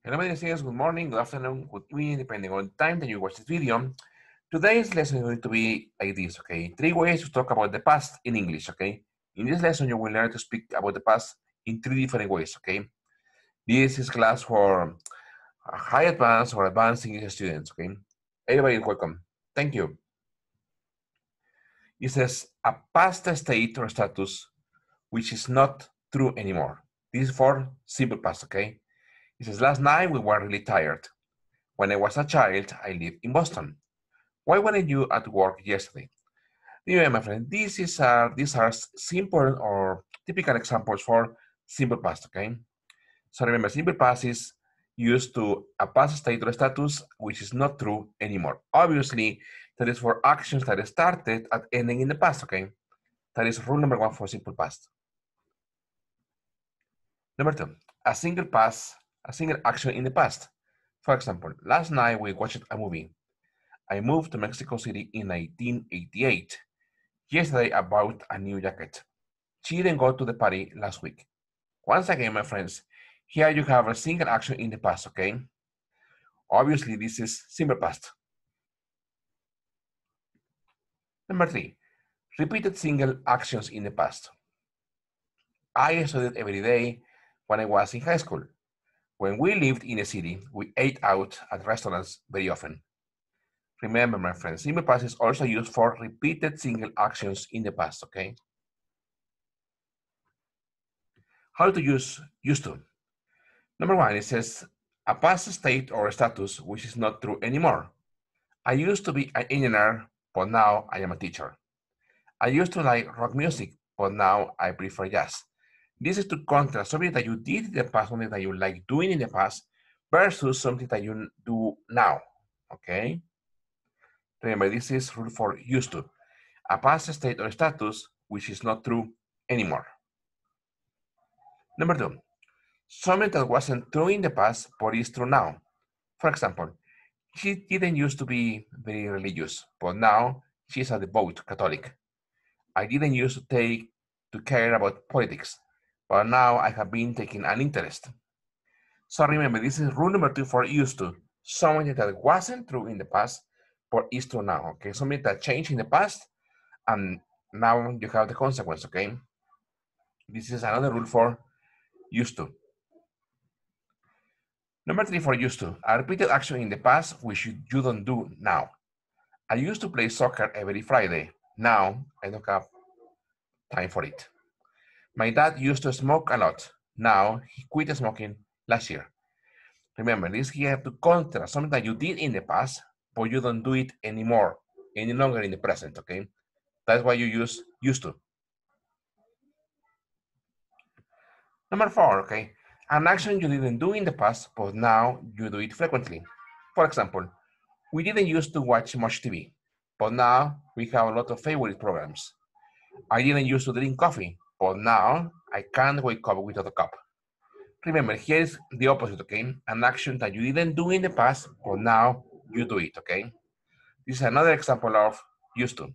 Hello, my dear students. Good morning, good afternoon, good evening, depending on the time that you watch this video. Today's lesson is going to be like this, okay? 3 ways to talk about the past in English, okay? In this lesson, you will learn to speak about the past in 3 different ways, okay? This is class for high advanced or advanced English students, okay? Everybody is welcome. Thank you. It says a past state or status which is not true anymore. This is for simple past, okay? It says last night we were really tired. When I was a child, I lived in Boston. Why weren't you at work yesterday? Anyway, my friend, these are simple or typical examples for simple past, okay? So remember, simple past is used to a past state or status which is not true anymore. Obviously, that is for actions that started at ending in the past, okay? That is rule number 1 for simple past. Number 2, a single action in the past. For example, last night we watched a movie. I moved to Mexico City in 1988. Yesterday, I bought a new jacket. She didn't go to the party last week. Once again, my friends, here you have a single action in the past, okay? Obviously, this is simple past. Number 3, repeated single actions in the past. I studied every day when I was in high school. When we lived in a city, we ate out at restaurants very often. Remember, my friends, simple past is also used for repeated single actions in the past, okay? How to use used to? Number 1, it says a past state or status which is not true anymore. I used to be an engineer, but now I am a teacher. I used to like rock music, but now I prefer jazz. This is to contrast something that you did in the past, something that you like doing in the past, versus something that you do now. Okay? Remember, this is rule for used to. A past state or status which is not true anymore. Number 2, something that wasn't true in the past, but is true now. For example, she didn't used to be very religious, but now she's a devout Catholic. I didn't used to care about politics, but now I have been taking an interest. So remember, this is rule number 2 for used to. Something that wasn't true in the past, but is true now. Okay, something that changed in the past, and now you have the consequence. Okay, this is another rule for used to. Number 3 for used to, a repeated action in the past which you don't do now. I used to play soccer every Friday. Now I don't have time for it. My dad used to smoke a lot. Now he quit smoking last year. Remember, this here to contrast something that you did in the past, but you don't do it anymore, any longer in the present, okay? That's why you use used to. Number 4, okay? An action you didn't do in the past, but now you do it frequently. For example, we didn't used to watch much TV, but now we have a lot of favorite programs. I didn't used to drink coffee, but now I can't wake up without a cup. Remember, here is the opposite, okay? An action that you didn't do in the past, but now you do it, okay? This is another example of used to.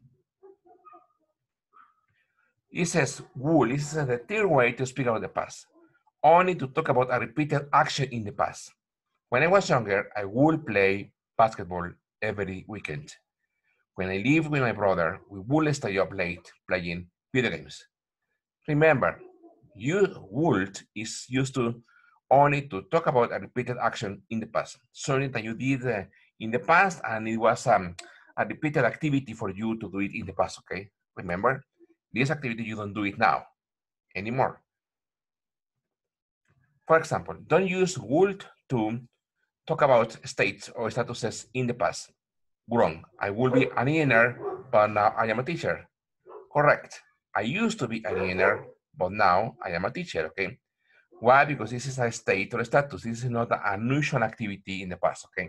It says would. This is the third way to speak about the past. Only to talk about a repeated action in the past. When I was younger, I would play basketball every weekend. When I lived with my brother, we would stay up late playing video games. Remember, you would is used to only to talk about a repeated action in the past, something that you did in the past, and it was a repeated activity for you to do it in the past. Okay, remember, this activity you don't do it now anymore. For example, don't use would to talk about states or statuses in the past. Wrong. I will be an engineer, but now I am a teacher. Correct. I used to be an engineer, but now I am a teacher. Okay. Why? Because this is a state or a status. This is not an unusual activity in the past, okay?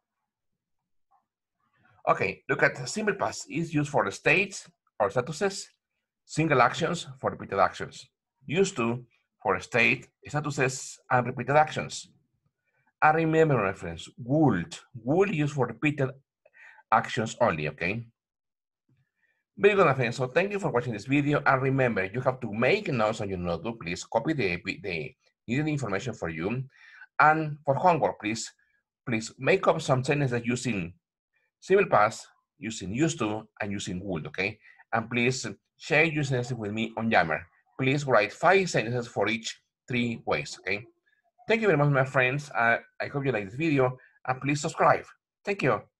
Okay, look at simple past. It's used for the states or statuses, single actions for repeated actions. Used to for state, statuses, and repeated actions. And remember, my friends, would used for repeated actions only, okay? Very good, my friends. So thank you for watching this video. And remember, you have to make notes on your notebook. Please copy the needed information for you. And for homework, please make up some sentences using simple past, using used to, and using would, okay? And please share your sentences with me on Yammer. Please write 5 sentences for each 3 ways, okay? Thank you very much, my friends. I hope you like this video, and please subscribe. Thank you.